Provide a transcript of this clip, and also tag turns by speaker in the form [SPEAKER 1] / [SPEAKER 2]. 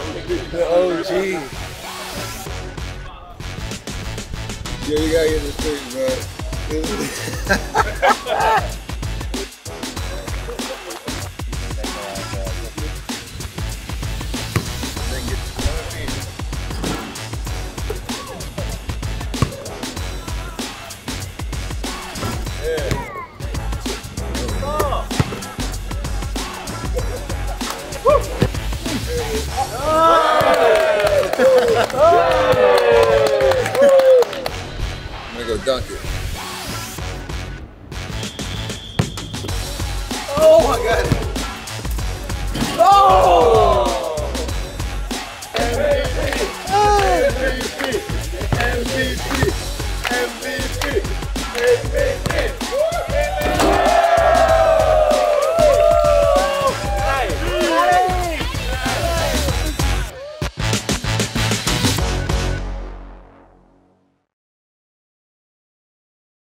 [SPEAKER 1] The OG.
[SPEAKER 2] Yeah, you gotta get in the street, bro. I'm gonna go dunk it.
[SPEAKER 1] Oh my God. Oh!